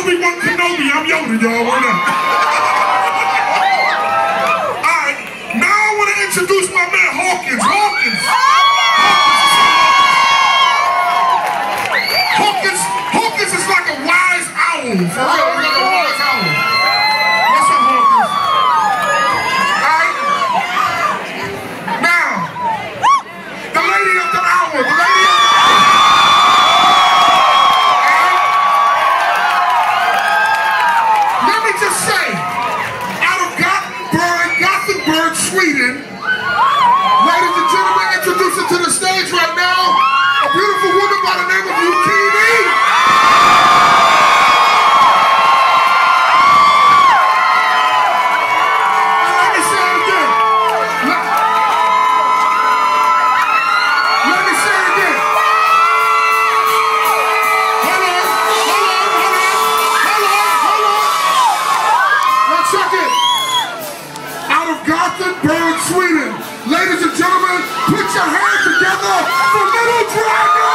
Obi-Wan Kenobi, I'm Yoda, y'all. Word up. Alright, now I want to introduce my man Hawkins. Hawkins is like a wise owl. For real, he's like a wise owl. What's up, Hawkins? Alright? Now, the lady of the hour, Let me just say, out of Gothenburg, Sweden, ladies and gentlemen, introducing to the stage right now, a beautiful woman by the name of Anew. Gothenburg, Sweden. Ladies and gentlemen, put your hands together for Little Dragon!